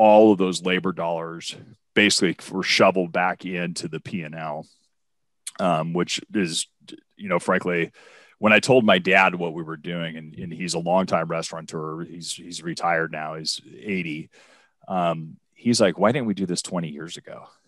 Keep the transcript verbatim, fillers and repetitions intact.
all of those labor dollars basically were shoveled back into the P and L, um, which is, you know, frankly, when I told my dad what we were doing, and, and he's a longtime restaurateur, he's he's retired now, he's eighty. Um, he's like, "Why didn't we do this twenty years ago?"